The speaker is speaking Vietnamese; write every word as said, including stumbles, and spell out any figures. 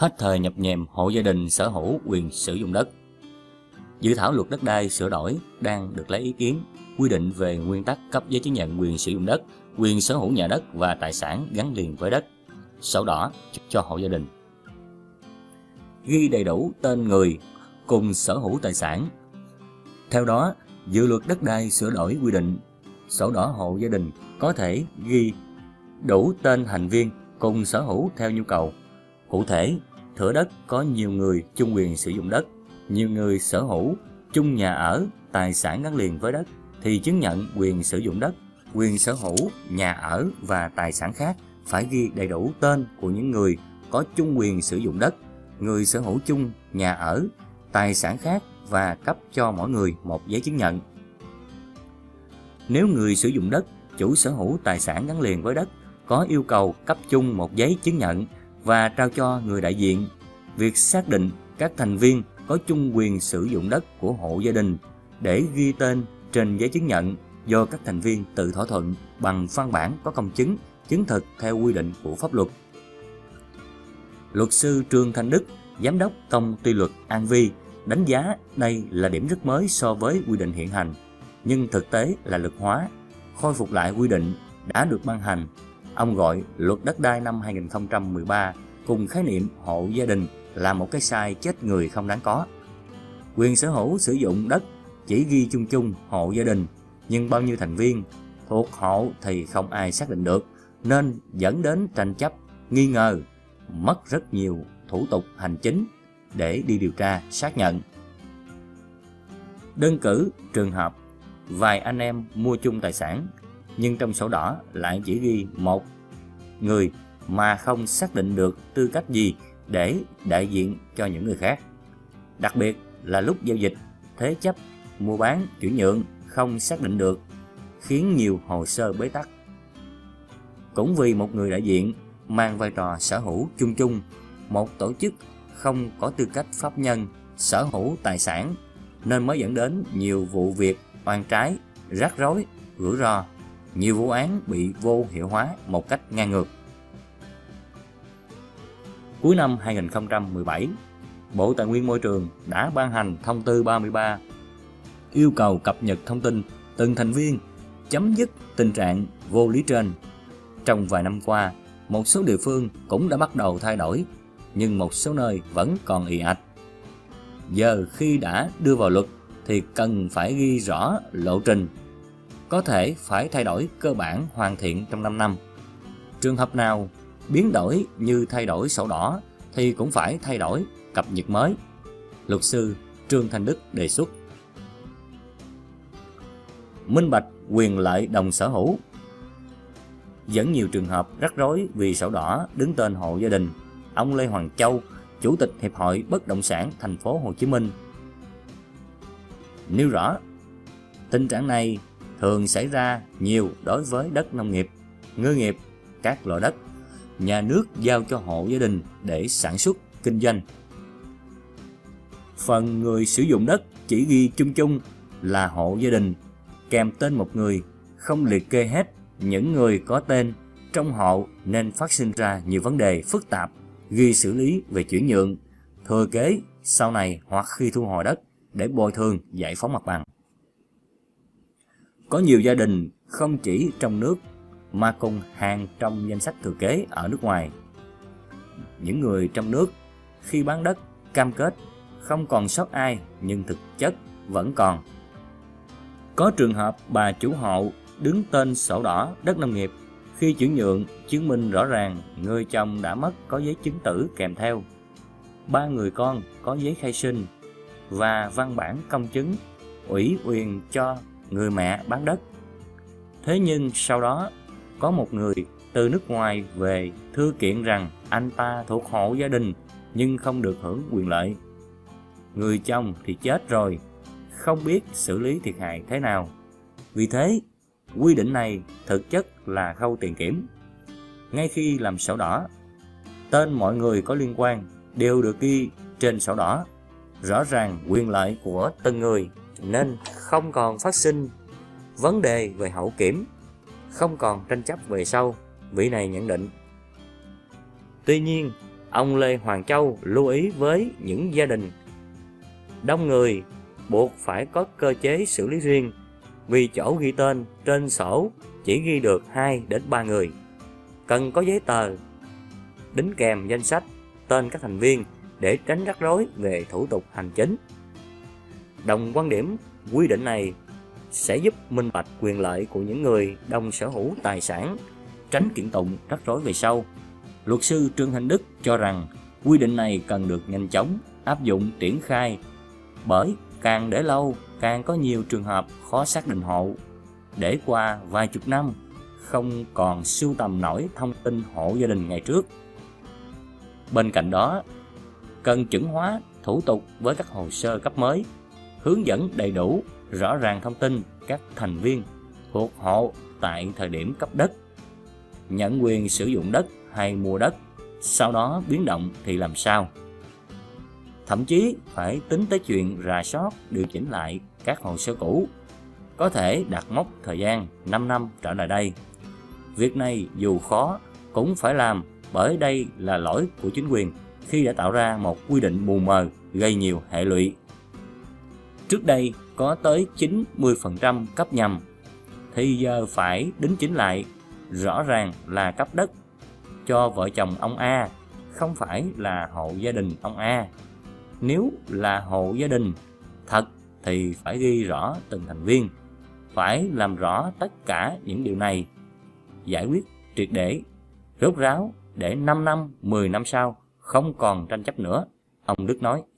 Hết thời nhập nhèm hộ gia đình sở hữu quyền sử dụng đất. Dự thảo luật đất đai sửa đổi đang được lấy ý kiến, quy định về nguyên tắc cấp giấy chứng nhận quyền sử dụng đất, quyền sở hữu nhà đất và tài sản gắn liền với đất, sổ đỏ cho hộ gia đình. Ghi đầy đủ tên người cùng sở hữu tài sản. Theo đó, dự luật đất đai sửa đổi quy định sổ đỏ hộ gia đình có thể ghi đủ tên thành viên cùng sở hữu theo nhu cầu. Cụ thể, thửa đất có nhiều người chung quyền sử dụng đất, nhiều người sở hữu chung nhà ở, tài sản gắn liền với đất, thì chứng nhận quyền sử dụng đất, quyền sở hữu nhà ở và tài sản khác phải ghi đầy đủ tên của những người có chung quyền sử dụng đất, người sở hữu chung nhà ở, tài sản khác và cấp cho mỗi người một giấy chứng nhận. Nếu người sử dụng đất, chủ sở hữu tài sản gắn liền với đất có yêu cầu cấp chung một giấy chứng nhận và trao cho người đại diện, việc xác định các thành viên có chung quyền sử dụng đất của hộ gia đình để ghi tên trên giấy chứng nhận do các thành viên tự thỏa thuận bằng văn bản có công chứng, chứng thực theo quy định của pháp luật. Luật sư Trương Thanh Đức, Giám đốc Công ty luật An Vi, đánh giá đây là điểm rất mới so với quy định hiện hành, nhưng thực tế là luật hóa, khôi phục lại quy định đã được ban hành. Ông gọi luật đất đai năm hai nghìn không trăm mười ba cùng khái niệm hộ gia đình là một cái sai chết người không đáng có. Quyền sở hữu sử dụng đất chỉ ghi chung chung hộ gia đình, nhưng bao nhiêu thành viên thuộc hộ thì không ai xác định được, nên dẫn đến tranh chấp, nghi ngờ, mất rất nhiều thủ tục hành chính để đi điều tra, xác nhận. Đơn cử trường hợp vài anh em mua chung tài sản, nhưng trong sổ đỏ lại chỉ ghi một người mà không xác định được tư cách gì để đại diện cho những người khác. Đặc biệt là lúc giao dịch, thế chấp, mua bán, chuyển nhượng không xác định được, khiến nhiều hồ sơ bế tắc. Cũng vì một người đại diện mang vai trò sở hữu chung chung, một tổ chức không có tư cách pháp nhân sở hữu tài sản, nên mới dẫn đến nhiều vụ việc oan trái, rắc rối, rủi ro, nhiều vụ án bị vô hiệu hóa một cách ngang ngược. Cuối năm hai nghìn không trăm mười bảy, Bộ Tài nguyên Môi trường đã ban hành thông tư ba mươi ba yêu cầu cập nhật thông tin từng thành viên, chấm dứt tình trạng vô lý trên. Trong vài năm qua, một số địa phương cũng đã bắt đầu thay đổi, nhưng một số nơi vẫn còn ì ạch. Giờ khi đã đưa vào luật thì cần phải ghi rõ lộ trình, có thể phải thay đổi cơ bản hoàn thiện trong năm năm. Trường hợp nào biến đổi như thay đổi sổ đỏ thì cũng phải thay đổi, cập nhật mới. Luật sư Trương Thanh Đức đề xuất. Minh bạch quyền lợi đồng sở hữu. Dẫn nhiều trường hợp rắc rối vì sổ đỏ đứng tên hộ gia đình. Ông Lê Hoàng Châu, Chủ tịch Hiệp hội Bất động sản thành phố Hồ Chí Minh, nêu rõ tình trạng này thường xảy ra nhiều đối với đất nông nghiệp, ngư nghiệp, các loại đất nhà nước giao cho hộ gia đình để sản xuất, kinh doanh. Phần người sử dụng đất chỉ ghi chung chung là hộ gia đình, kèm tên một người, không liệt kê hết những người có tên trong hộ, nên phát sinh ra nhiều vấn đề phức tạp ghi xử lý về chuyển nhượng, thừa kế sau này hoặc khi thu hồi đất để bồi thường, giải phóng mặt bằng. Có nhiều gia đình không chỉ trong nước mà cùng hàng trong danh sách thừa kế ở nước ngoài. Những người trong nước khi bán đất cam kết không còn sót ai, nhưng thực chất vẫn còn. Có trường hợp bà chủ hộ đứng tên sổ đỏ đất nông nghiệp, khi chuyển nhượng chứng minh rõ ràng người chồng đã mất có giấy chứng tử kèm theo, ba người con có giấy khai sinh và văn bản công chứng ủy quyền cho người mẹ bán đất. Thế nhưng sau đó có một người từ nước ngoài về thư kiện rằng anh ta thuộc hộ gia đình nhưng không được hưởng quyền lợi. Người chồng thì chết rồi, không biết xử lý thiệt hại thế nào. Vì thế, quy định này thực chất là khâu tiền kiểm. Ngay khi làm sổ đỏ, tên mọi người có liên quan đều được ghi trên sổ đỏ, rõ ràng quyền lợi của từng người, nên không còn phát sinh vấn đề về hậu kiểm, không còn tranh chấp về sau, vị này nhận định. Tuy nhiên, Ông Lê Hoàng Châu lưu ý với những gia đình đông người buộc phải có cơ chế xử lý riêng, vì chỗ ghi tên trên sổ chỉ ghi được hai đến ba người. Cần có giấy tờ đính kèm danh sách tên các thành viên để tránh rắc rối về thủ tục hành chính. Đồng quan điểm, quy định này sẽ giúp minh bạch quyền lợi của những người đồng sở hữu tài sản, tránh kiện tụng rắc rối về sau. Luật sư Trương Thanh Đức cho rằng quy định này cần được nhanh chóng áp dụng triển khai, bởi càng để lâu càng có nhiều trường hợp khó xác định hộ, để qua vài chục năm không còn sưu tầm nổi thông tin hộ gia đình ngày trước. Bên cạnh đó, cần chuẩn hóa thủ tục với các hồ sơ cấp mới, hướng dẫn đầy đủ, rõ ràng thông tin các thành viên thuộc hộ tại thời điểm cấp đất, nhận quyền sử dụng đất hay mua đất, sau đó biến động thì làm sao. Thậm chí phải tính tới chuyện rà soát, điều chỉnh lại các hồ sơ cũ, có thể đặt mốc thời gian năm năm trở lại đây. Việc này dù khó cũng phải làm, bởi đây là lỗi của chính quyền khi đã tạo ra một quy định mù mờ gây nhiều hệ lụy. Trước đây có tới chín mươi phần trăm cấp nhầm, thì giờ phải đính chính lại, rõ ràng là cấp đất cho vợ chồng ông A, không phải là hộ gia đình ông A. Nếu là hộ gia đình thật thì phải ghi rõ từng thành viên, phải làm rõ tất cả những điều này, giải quyết triệt để, rốt ráo, để năm năm, mười năm sau không còn tranh chấp nữa, ông Đức nói.